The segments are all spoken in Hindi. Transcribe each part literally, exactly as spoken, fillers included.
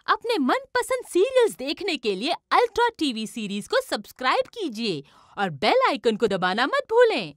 अपने मनपसंद सीरियल्स देखने के लिए अल्ट्रा टीवी सीरीज को सब्सक्राइब कीजिए और बेल आइकन को दबाना मत भूलें।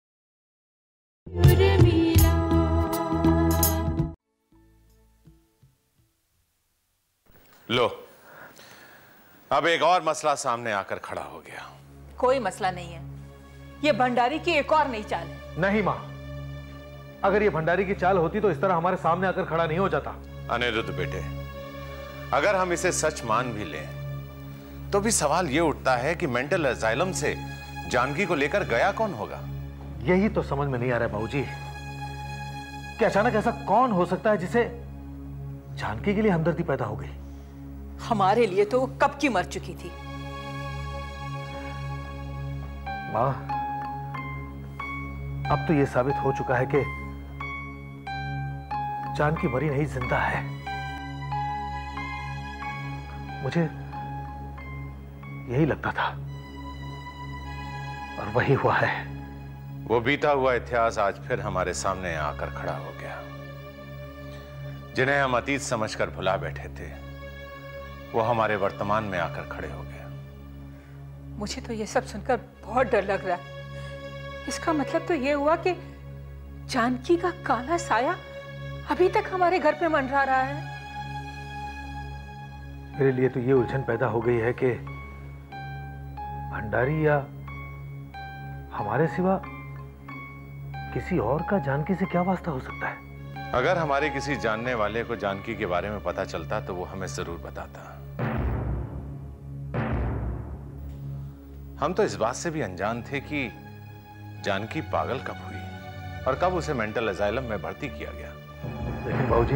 लो, अब एक और मसला सामने आकर खड़ा हो गया। कोई मसला नहीं है, ये भंडारी की एक और नई चाल है। नहीं माँ, अगर ये भंडारी की चाल होती तो इस तरह हमारे सामने आकर खड़ा नहीं हो जाता। अनिरुद्ध बेटे, अगर हम इसे सच मान भी लें तो भी सवाल ये उठता है कि मेंटल असाइलम से जानकी को लेकर गया कौन होगा? यही तो समझ में नहीं आ रहा है बाबूजी कि अचानक ऐसा कौन हो सकता है जिसे जानकी के लिए हमदर्दी पैदा हो गई। हमारे लिए तो वो कब की मर चुकी थी। माँ, अब तो यह साबित हो चुका है कि जानकी मरी नहीं, जिंदा है। मुझे यही लगता था और वही हुआ है। वो बीता हुआ इतिहास आज फिर हमारे सामने आकर खड़ा हो गया। जिन्हें हम अतीत समझकर भुला बैठे थे, वो हमारे वर्तमान में आकर खड़े हो गए। मुझे तो ये सब सुनकर बहुत डर लग रहा है। इसका मतलब तो ये हुआ कि जानकी का काला साया अभी तक हमारे घर पे मंडरा रहा है। मेरे लिए तो ये उलझन पैदा हो गई है कि भंडारी या हमारे सिवा किसी और का जानकी से क्या वास्ता हो सकता है। अगर हमारे किसी जानने वाले को जानकी के बारे में पता चलता तो वो हमें जरूर बताता। हम तो इस बात से भी अनजान थे कि जानकी पागल कब हुई और कब उसे मेंटल असाइलम में भर्ती किया गया। लेकिन बाबूजी,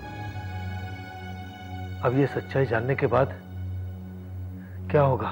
अब ये सच्चाई जानने के बाद क्या होगा?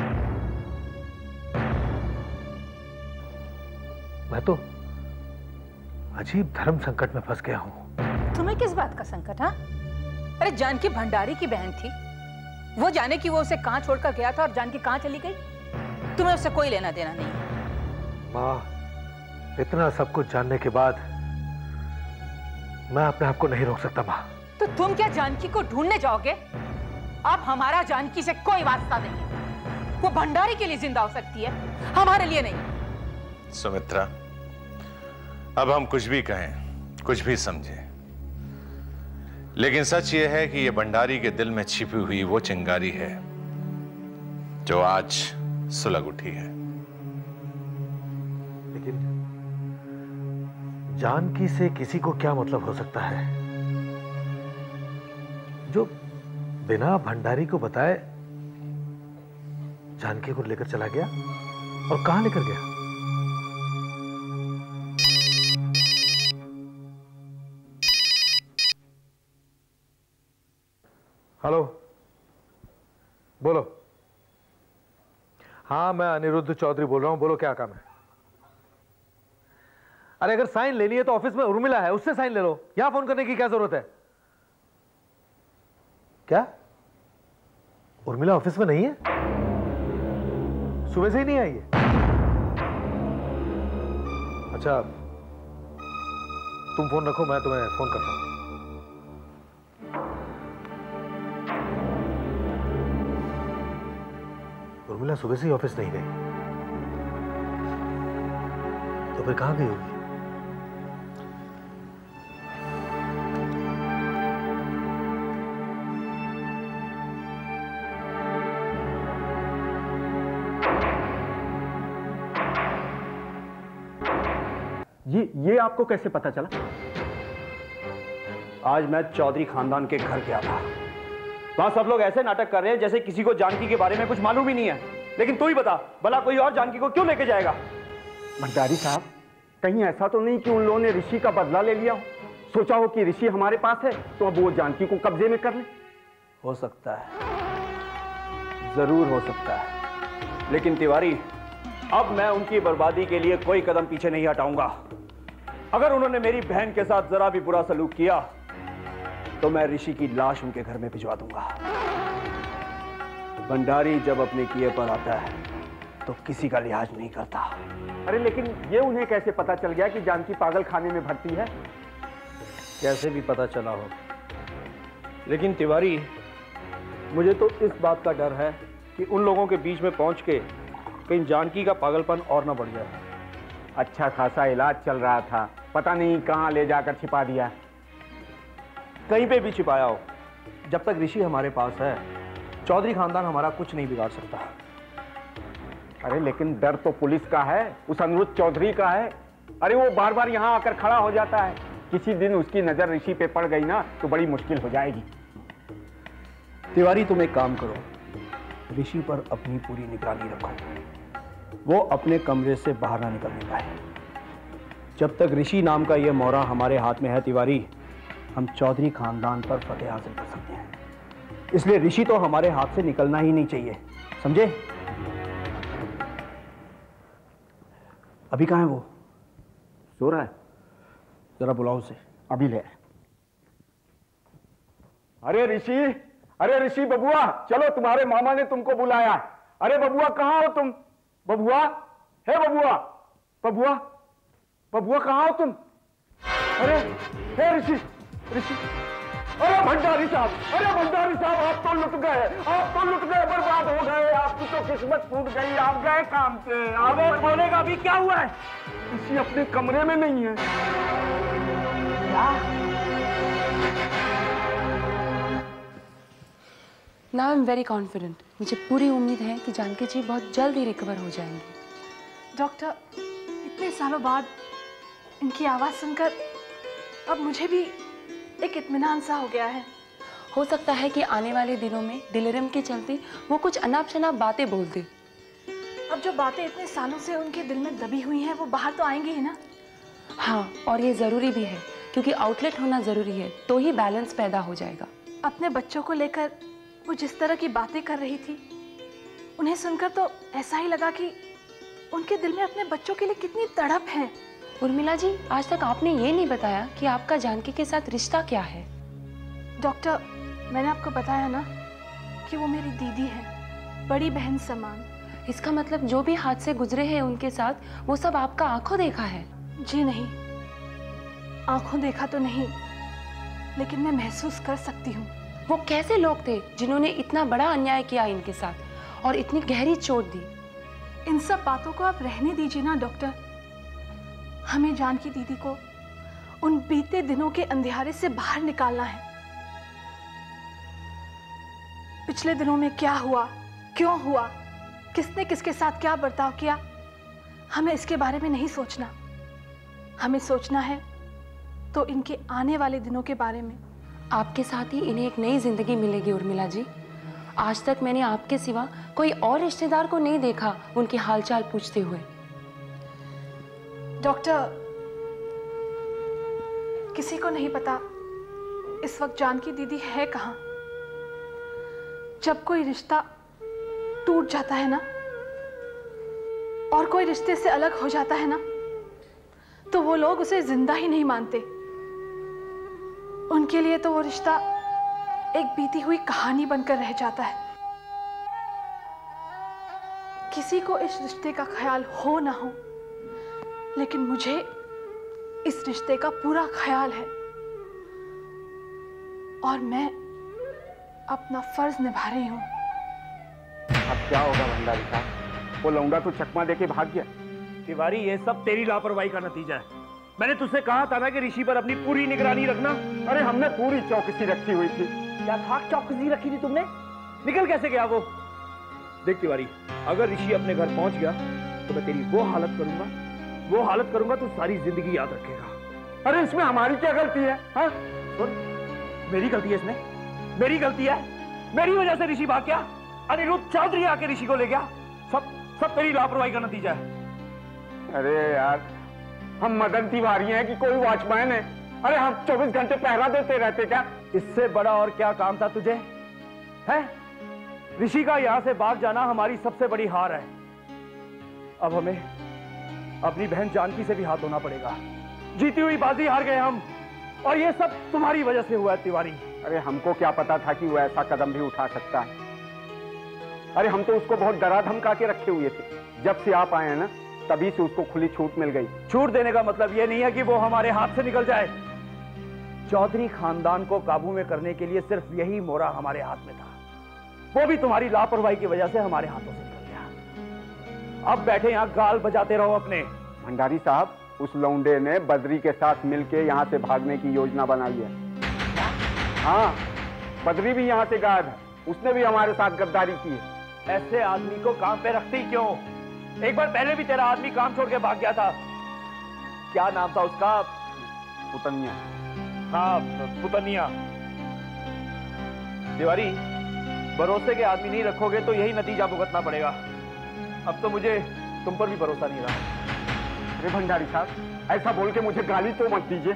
मैं तो अजीब धर्म संकट में फंस गया हूं। तुम्हें किस बात का संकट? हाँ, अरे जानकी भंडारी की बहन थी। वो जाने कि वो उसे कहां छोड़कर गया था और जानकी कहां चली गई, तुम्हें उससे कोई लेना देना नहीं है। माँ, इतना सब कुछ जानने के बाद मैं अपने आप को नहीं रोक सकता। माँ, तो तुम क्या जानकी को ढूंढने जाओगे? अब हमारा जानकी से कोई वास्ता नहीं है। वो भंडारी के लिए जिंदा हो सकती है, हमारे लिए नहीं। सुमित्रा, अब हम कुछ भी कहें, कुछ भी समझें, लेकिन सच ये है कि ये भंडारी के दिल में छिपी हुई वो चिंगारी है जो आज सुलग उठी है। लेकिन जानकी से किसी को क्या मतलब हो सकता है जो बिना भंडारी को बताए जानकी को लेकर चला गया और कहां लेकर गया? हेलो, बोलो। हाँ, मैं अनिरुद्ध चौधरी बोल रहा हूं। बोलो, क्या काम है? अरे अगर साइन लेनी है तो ऑफिस में उर्मिला है, उससे साइन ले लो। यहां फोन करने की क्या जरूरत है? क्या उर्मिला ऑफिस में नहीं है? सुबह से ही नहीं आई है? अच्छा, तुम फोन रखो, मैं तुम्हें फोन करता हूं। उर्मिला सुबह से ही ऑफिस नहीं गई, तो फिर कहां गई होगी? ये ये आपको कैसे पता चला? आज मैं चौधरी खानदान के घर गया था। वहां सब लोग ऐसे नाटक कर रहे हैं जैसे किसी को जानकी के बारे में कुछ मालूम ही नहीं है। लेकिन तू ही बता, भला कोई और जानकी को क्यों लेके जाएगा? भंडारी साहब, कहीं ऐसा तो नहीं कि उन लोगों ने ऋषि का बदला ले लिया हो? सोचा हो कि ऋषि हमारे पास है तो अब वो जानकी को कब्जे में कर ले? हो सकता है, जरूर हो सकता है। लेकिन तिवारी, अब मैं उनकी बर्बादी के लिए कोई कदम पीछे नहीं हटाऊंगा। अगर उन्होंने मेरी बहन के साथ जरा भी बुरा सलूक किया तो मैं ऋषि की लाश उनके घर में भिजवा दूंगा। भंडारी जब अपने किए पर आता है तो किसी का लिहाज नहीं करता। अरे लेकिन ये उन्हें कैसे पता चल गया कि जानकी पागल खाने में भर्ती है? कैसे भी पता चला हो, लेकिन तिवारी मुझे तो इस बात का डर है कि उन लोगों के बीच में पहुंच के कहीं जानकी का पागलपन और ना बढ़ जाए। अच्छा खासा इलाज चल रहा था, पता नहीं कहाँ ले जाकर छिपा दिया। कहीं पे भी छिपाया हो, जब तक ऋषि हमारे पास है चौधरी खानदान हमारा कुछ नहीं बिगाड़ सकता। अरे लेकिन डर तो पुलिस का है, उस अनिरुद्ध चौधरी का है। अरे वो बार बार यहाँ आकर खड़ा हो जाता है, किसी दिन उसकी नजर ऋषि पे पड़ गई ना तो बड़ी मुश्किल हो जाएगी। तिवारी तुम एक काम करो, ऋषि पर अपनी पूरी निगरानी रखो, वो अपने कमरे से बाहर ना निकलने पाए। जब तक ऋषि नाम का यह मोहरा हमारे हाथ में है तिवारी, हम चौधरी खानदान पर फतेह हासिल कर सकते हैं। इसलिए ऋषि तो हमारे हाथ से निकलना ही नहीं चाहिए, समझे? अभी कहाँ है वो? सो रहा है। जरा बुलाओ उसे। अभी ले। अरे ऋषि, अरे ऋषि बबुआ, चलो तुम्हारे मामा ने तुमको बुलाया। अरे बबुआ कहाँ हो तुम? बबुआ, हे बबुआ, बबुआ, बबुआ कहाँ हो तुम? अरे हे ऋषि, ऋषि, अरे भंडारी साहब, अरे भंडारी साहब, आप तो लुट गए, आप तो लुट गए, बर्बाद हो गए, आपकी तो किस्मत फूट गई, आप गए काम से। आप बोलेगा अभी क्या हुआ है? ऋषि अपने कमरे में नहीं है। Now I am very confident. मुझे पूरी उम्मीद है कि जानकी जी बहुत जल्द ही रिकवर हो जाएंगी। डॉक्टर, इतने सालों बाद इनकी आवाज़ सुनकर अब मुझे भी एक इत्मीनान सा हो गया है। हो सकता है कि आने वाले दिनों में डिलीरियम के चलते वो कुछ अनाप शनाप बातें बोलते। अब जो बातें इतने सालों से उनके दिल में दबी हुई हैं वो बाहर तो आएंगी ही ना। हाँ, और ये ज़रूरी भी है क्योंकि आउटलेट होना ज़रूरी है, तो ही बैलेंस पैदा हो जाएगा। अपने बच्चों को लेकर वो जिस तरह की बातें कर रही थी, उन्हें सुनकर तो ऐसा ही लगा कि उनके दिल में अपने बच्चों के लिए कितनी तड़प है। उर्मिला जी, आज तक आपने ये नहीं बताया कि आपका जानकी के साथ रिश्ता क्या है। डॉक्टर, मैंने आपको बताया ना कि वो मेरी दीदी है, बड़ी बहन समान। इसका मतलब जो भी हादसे गुजरे हैं उनके साथ, वो सब आपका आंखों देखा है? जी नहीं, आंखों देखा तो नहीं, लेकिन मैं महसूस कर सकती हूँ। वो कैसे लोग थे जिन्होंने इतना बड़ा अन्याय किया इनके साथ और इतनी गहरी चोट दी? इन सब बातों को आप रहने दीजिए ना डॉक्टर। हमें जानकी दीदी को उन बीते दिनों के अंधियारे से बाहर निकालना है। पिछले दिनों में क्या हुआ, क्यों हुआ, किसने किसके साथ क्या बर्ताव किया, हमें इसके बारे में नहीं सोचना। हमें सोचना है तो इनके आने वाले दिनों के बारे में। आपके साथ ही इन्हें एक नई जिंदगी मिलेगी उर्मिला जी। आज तक मैंने आपके सिवा कोई और रिश्तेदार को नहीं देखा उनके हालचाल पूछते हुए। डॉक्टर, किसी को नहीं पता इस वक्त जानकी दीदी है कहाँ। जब कोई रिश्ता टूट जाता है ना और कोई रिश्ते से अलग हो जाता है ना, तो वो लोग उसे जिंदा ही नहीं मानते। उनके लिए तो वो रिश्ता एक बीती हुई कहानी बनकर रह जाता है। किसी को इस रिश्ते का ख्याल हो ना हो, लेकिन मुझे इस रिश्ते का पूरा ख्याल है और मैं अपना फर्ज निभा रही हूँ। अब क्या होगा भंडारी साहब? वो लौंडा तो चकमा देके भाग गया। तिवारी, ये सब तेरी लापरवाही का नतीजा है। मैंने तुझसे कहा था ना कि ऋषि पर अपनी पूरी निगरानी रखना। अरे हमने पूरी चौकसी रखी हुई थी। क्या खाक चौकसी रखी थी तुमने? निकल कैसे गया वो? देख तिवारी, अगर ऋषि अपने घर पहुंच गया तो मैं तेरी वो हालत करूंगा, वो हालत करूंगा तो सारी जिंदगी याद रखेगा। अरे इसमें हमारी क्या गलती है? हाँ? सुन, मेरी गलती है इसमें, मेरी गलती है। मेरी वजह से ऋषि भाग गया, अनिरुद्ध चौधरी आके ऋषि को ले गया। सब सब तेरी लापरवाही का नतीजा है। अरे यार, हम मदन तिवारी हैं कि कोई वॉचमैन है? अरे हम चौबीस घंटे पहरा देते रहते क्या? इससे बड़ा और क्या काम था तुझे? है? ऋषि का यहां से भाग जाना हमारी सबसे बड़ी हार है। अब हमें अपनी बहन जानकी से भी हाथ धोना पड़ेगा। जीती हुई बाजी हार गए हम, और ये सब तुम्हारी वजह से हुआ है तिवारी। अरे हमको क्या पता था कि वो ऐसा कदम भी उठा सकता है? अरे हम तो उसको बहुत डरा धमका के रखे हुए थे। जब से आप आए हैं ना, तभी से उसको खुली छूट मिल गई। छूट देने का मतलब यह नहीं है कि वो हमारे हाथ से निकल जाए। चौधरी खानदान को काबू में करने के लिए सिर्फ यही मोहरा हमारे हाथ में था। वो भी तुम्हारी लापरवाही की वजह से हमारे हाथों से निकल गया। अब बैठे यहाँ गाल बजाते रहो अपने। भंडारी साहब, उस लौंडे ने बद्री के साथ मिलके यहाँ से भागने की योजना बनाई है। हाँ, बद्री भी यहाँ से गायब है, उसने भी हमारे साथ गद्दारी की है। ऐसे आदमी को काम पे रखती क्यों? एक बार पहले भी तेरा आदमी काम छोड़ के भाग गया था। क्या नाम था उसका? पुतनिया। हाँ, पुतनिया। तिवारी, भरोसे के आदमी नहीं रखोगे तो यही नतीजा भुगतना पड़ेगा। अब तो मुझे तुम पर भी भरोसा नहीं रहा। अरे भंडारी साहब, ऐसा बोल के मुझे गाली तो मत दीजिए।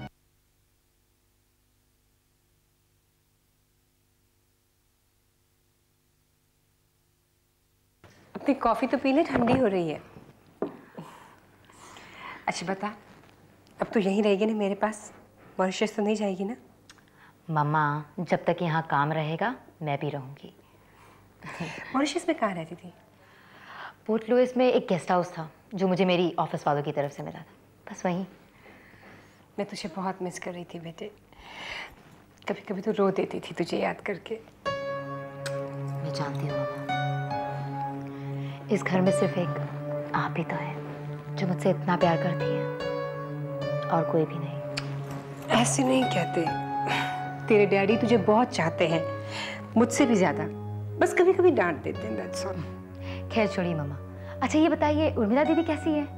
अपनी कॉफी तो पी ले, ठंडी हो रही है। अच्छा बता, अब तो यहीं रहेगी ना मेरे पास? मॉरिशस तो नहीं जाएगी ना? मम्मा, जब तक यहाँ काम रहेगा मैं भी रहूँगी। मॉरिशस में कहाँ रहती थी? पोर्ट लुइस में एक गेस्ट हाउस था जो मुझे मेरी ऑफिस वालों की तरफ से मिला था, बस वहीं। मैं तुझे बहुत मिस कर रही थी बेटे। कभी कभी तो रो देती थी तुझे याद करके। मैं जानती हूँ मम्मा, इस घर में सिर्फ एक आप ही तो है जो मुझसे इतना प्यार करती है, और कोई भी नहीं। ऐसे नहीं कहते, तेरे डैडी तुझे बहुत चाहते हैं, मुझसे भी ज्यादा। बस कभी कभी डांट देते हैं, दैट्स ऑल। खैर छोड़िए मम्मा। अच्छा ये बताइए, उर्मिला दीदी कैसी है?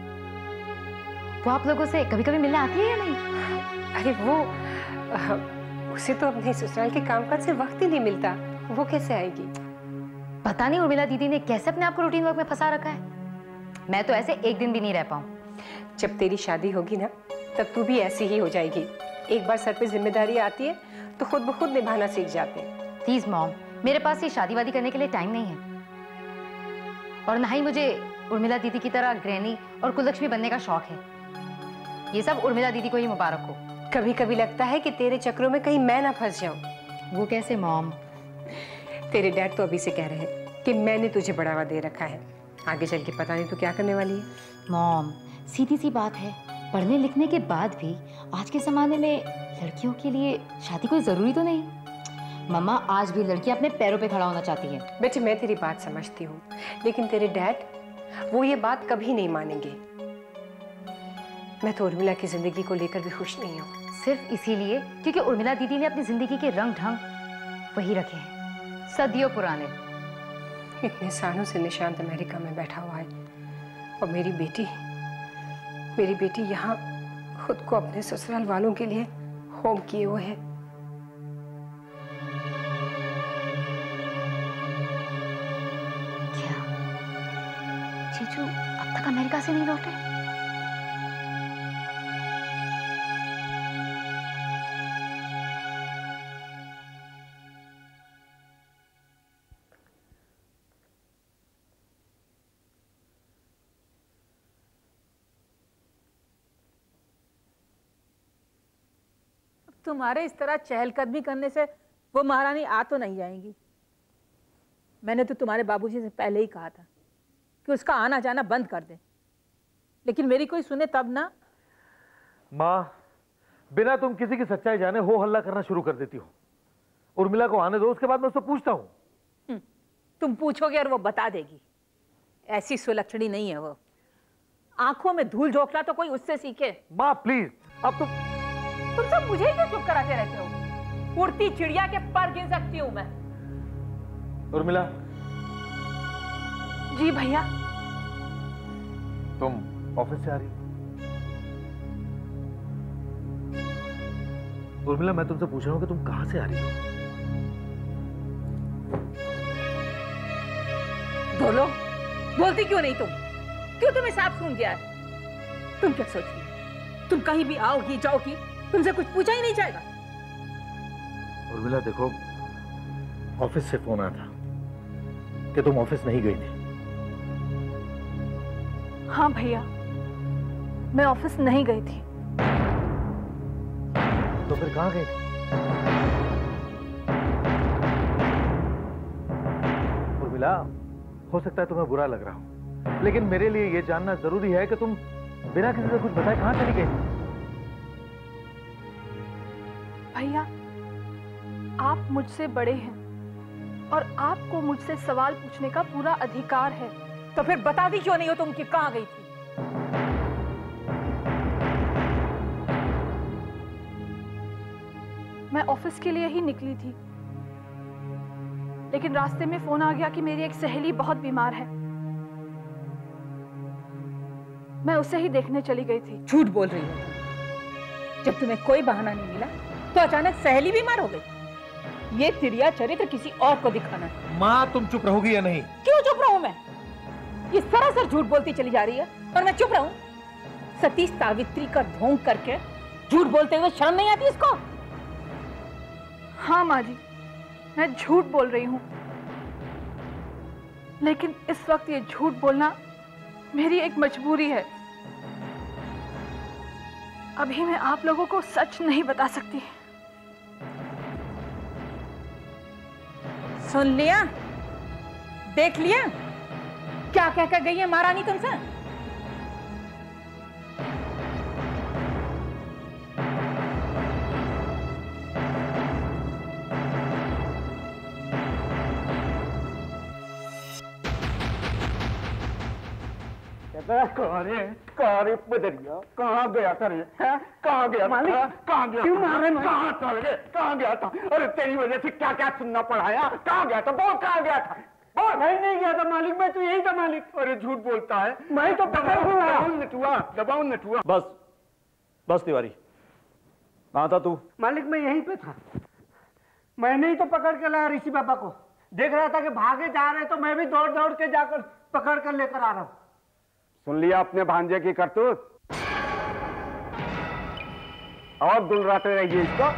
वो आप लोगों से कभी कभी मिलने आती है या नहीं? अरे वो आ, उसे तो अपने ससुराल के कामकाज से वक्त ही नहीं मिलता, वो कैसे आएगी? पता नहीं उर्मिला दीदी ने कैसे अपने आप को रूटीन वर्क में फंसा रखा है। मैं तो ऐसे एक दिन भी नहीं रह पाऊँ। जब तेरी शादी होगी ना, तब तू भी ऐसी ही हो जाएगी। एक बार सर पे जिम्मेदारी आती है तो खुद ब खुद निभाना सीख जाते हैं। प्लीज मॉम, मेरे पास ये शादी वादी करने के लिए टाइम नहीं है, और ना ही मुझे उर्मिला दीदी की तरह गृहिणी और कुललक्ष्मी बनने का शौक है। ये सब उर्मिला दीदी को ही मुबारक हो। कभी कभी लगता है कि तेरे चक्रों में कहीं मैं ना फंस जाऊं। वो कैसे मॉम? तेरे डैड तो अभी से कह रहे हैं कि मैंने तुझे बढ़ावा दे रखा है, आगे चल के पता नहीं तो क्या करने वाली है। मॉम, सीधी सी बात है, पढ़ने लिखने के बाद भी आज के जमाने में लड़कियों के लिए शादी कोई जरूरी तो नहीं। मम्मा, आज भी लड़कियां अपने पैरों पे खड़ा होना चाहती है। बेटे मैं तेरी बात समझती हूँ, लेकिन तेरे डैड वो ये बात कभी नहीं मानेंगे। मैं तो उर्मिला की जिंदगी को लेकर भी खुश नहीं हूँ। सिर्फ इसीलिए क्योंकि उर्मिला दीदी ने अपनी जिंदगी के रंग ढंग वही रखे हैं, सदियों पुराने। इतने सालों से निशांत अमेरिका में बैठा हुआ है, और मेरी बेटी मेरी बेटी यहाँ खुद को अपने ससुराल वालों के लिए होम किए हुए है। क्या जीजू अब तक अमेरिका से नहीं लौटे? तुम्हारे इस तरह चहलकदमी करने से वो महारानी आ तो नहीं जाएंगी। मैंने तो तुम्हारे बाबूजी से पहले ही कहा था कि उसका आना जाना बंद कर दे, लेकिन मेरी कोई सुने तब ना। माँ, बिना तुम किसी की सच्चाई जाने हो हल्ला करना शुरू कर देती हो। उर्मिला को आने दो, उसके बाद मैं उससे पूछता हूँ। तुम पूछोगे और वो बता देगी। ऐसी सुलक्षणी नहीं है वो। आंखों में धूल झोंकना तो कोई उससे सीखे। माँ प्लीज, अब तुम तुम सब मुझे ही क्यों चुप कराते रहते हो? उड़ती चिड़िया के पर गिन सकती हूं मैं। उर्मिला। जी भैया। तुम ऑफिस से आ रही? उर्मिला, मैं तुमसे पूछ रहा हूं कि तुम कहां से आ रही हो? बोलो, बोलती क्यों नहीं तुम? क्यों तुम्हें साफ सूंघ गया है? तुम क्या सोचती? तुम कहीं भी आओगी जाओगी, तुमसे कुछ पूछा ही नहीं जाएगा। उर्मिला देखो, ऑफिस से फोन आया था कि तुम ऑफिस नहीं गई थी। हाँ भैया, मैं ऑफिस नहीं गई थी। तो फिर कहाँ गई थी? उर्मिला, हो सकता है तुम्हें बुरा लग रहा हो, लेकिन मेरे लिए यह जानना जरूरी है कि तुम बिना किसी से कुछ बताए कहाँ चली गई? भैया, आप मुझसे बड़े हैं, और आपको मुझसे सवाल पूछने का पूरा अधिकार है। तो फिर बता दी क्यों नहीं हो तुम कि कहां गई थी? मैं ऑफिस के लिए ही निकली थी, लेकिन रास्ते में फोन आ गया कि मेरी एक सहेली बहुत बीमार है। मैं उसे ही देखने चली गई थी। झूठ बोल रही हो। जब तुम्हें कोई बहाना नहीं मिला तो अचानक सहेली बीमार हो गई। ये तिरिया चरित्र किसी और को दिखाना है। माँ तुम चुप रहोगी या नहीं? क्यों चुप रहूं मैं? ये सरासर झूठ बोलती चली जा रही है और मैं चुप रहूं? सती सावित्री का ढोंग करके झूठ बोलते हुए शर्म नहीं आती इसको? हाँ माँ जी, मैं झूठ बोल रही हूँ, लेकिन इस वक्त ये झूठ बोलना मेरी एक मजबूरी है। अभी मैं आप लोगों को सच नहीं बता सकती। सुन लिया, देख लिया क्या कह कर गई है महारानी तुमसे? कारे बदरिया कहाँ गया था रे? कहाँ गया था? कहाँ गया? क्यों मारे? कहाँ चल गए? कहाँ गया था? अरे तेरी वजह से क्या क्या सुनना पड़ा यार। कहाँ गया था? बोल कहाँ गया था? बोल। मैं नहीं गया था मालिक, मैं तो यही था मालिक। अरे झूठ बोलता है। मैं तो दबाऊ नटुआ, दबाऊ नटुआ। बस बस तिवारी, कहाँ था तू? मालिक मैं यहीं पे था। मैंने ही तो पकड़ के लाया ऋषि बाबा को। देख रहा था कि भागे जा रहे, तो मैं भी दौड़ दौड़ के जाकर पकड़ कर लेकर आ रहा हूँ। सुन लिया अपने भांजे की करतूत? और दुलराते रहिए इसको।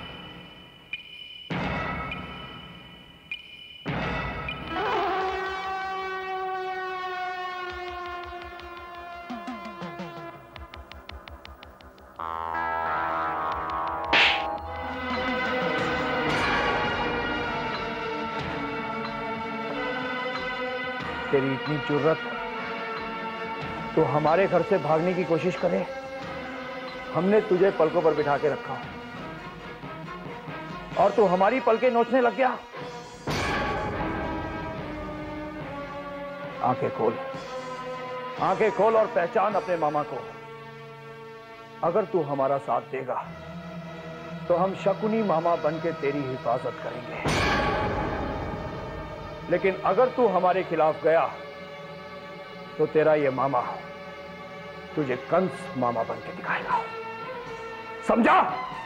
तेरी इतनी जुर्रत तो हमारे घर से भागने की कोशिश करे। हमने तुझे पलकों पर बिठा के रखा और तू हमारी पलकें नोचने लग गया। आंखें खोल, आंखें खोल और पहचान अपने मामा को। अगर तू हमारा साथ देगा तो हम शकुनी मामा बन के तेरी हिफाजत करेंगे, लेकिन अगर तू हमारे खिलाफ गया तो तेरा ये मामा तुझे कंस मामा बन के दिखाएगा। समझा?